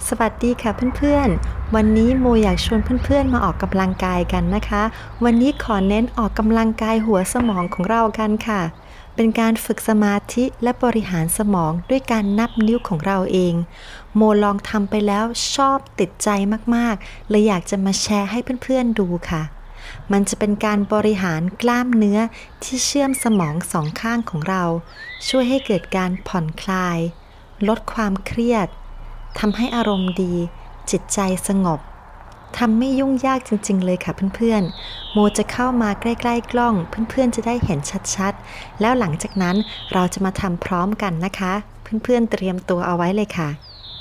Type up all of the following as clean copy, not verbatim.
สวัสดีค่ะเพื่อนๆวันนี้โมอยากชวนเพื่อนๆมาออกกำลังกายกันนะคะวันนี้ขอเน้นออกกำลังกายหัวสมองของเรากันค่ะเป็นการฝึกสมาธิและบริหารสมองด้วยการนับนิ้วของเราเองโมลองทำไปแล้วชอบติดใจมากๆเลยอยากจะมาแชร์ให้เพื่อนๆดูค่ะมันจะเป็นการบริหารกล้ามเนื้อที่เชื่อมสมองสองข้างของเราช่วยให้เกิดการผ่อนคลายลดความเครียดทำให้อารมณ์ดีจิตใจสงบทำไม่ยุ่งยากจริงๆเลยค่ะเพื่อนๆโมจะเข้ามาใกล้ๆกล้องเพื่อนๆจะได้เห็นชัดๆแล้วหลังจากนั้นเราจะมาทำพร้อมกันนะคะเพื่อนๆเตรียมตัวเอาไว้เลยค่ะ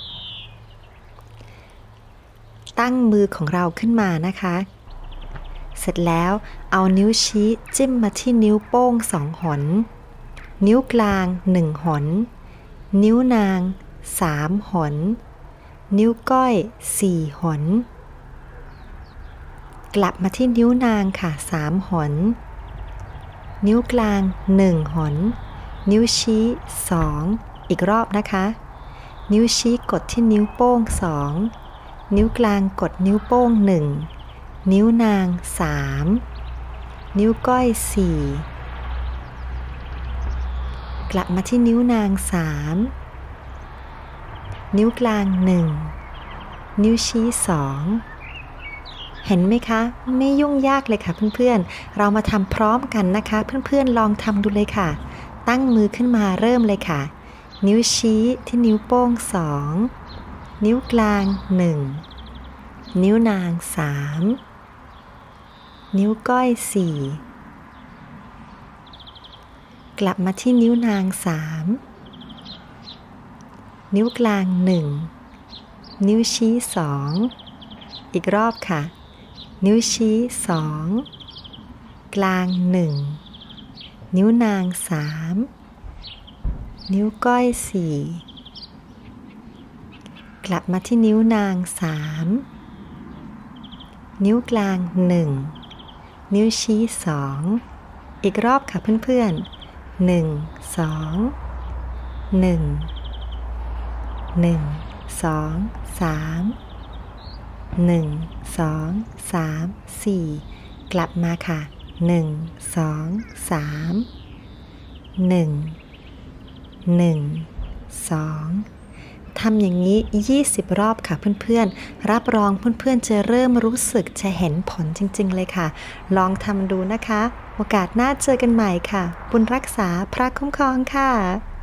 ตั้งมือของเราขึ้นมานะคะเสร็จแล้วเอานิ้วชี้จิ้มมาที่นิ้วโป้ง2 หนนิ้วกลาง1 หนนิ้วนาง3 หนนิ้วก้อย4 หนกลับมาที่นิ้วนางค่ะ3 หนนิ้วกลาง1 หนนิ้วชี้2อีกรอบนะคะนิ้วชี้กดที่นิ้วโป้ง2นิ้วกลางกดนิ้วโป้ง1นิ้วนาง3นิ้วก้อย4กลับมาที่นิ้วนาง3นิ้วกลาง1นิ้วชี้2เห็นไหมคะไม่ยุ่งยากเลยค่ะเพื่อนๆเรามาทำพร้อมกันนะคะเพื่อนๆลองทำดูเลยค่ะตั้งมือขึ้นมาเริ่มเลยค่ะนิ้วชี้ที่นิ้วโป้ง2นิ้วกลาง1นิ้วนาง3นิ้วก้อย4กลับมาที่นิ้วนาง3นิ้วกลาง1นิ้วชี้2อีกรอบค่ะนิ้วชี้2กลาง1นิ้วนาง3นิ้วก้อย4กลับมาที่นิ้วนาง3นิ้วกลาง1นิ้วชี้2อีกรอบค่ะเพื่อนๆ1 2 1 1 2 3 1 2 3 4กลับมาค่ะ1 2 3 1 2ทำอย่างนี้20 รอบค่ะเพื่อนๆรับรองเพื่อนๆจะเริ่มรู้สึกจะเห็นผลจริงๆเลยค่ะลองทำดูนะคะโอกาสหน้าเจอกันใหม่ค่ะบุญรักษาพระคุ้มครองค่ะ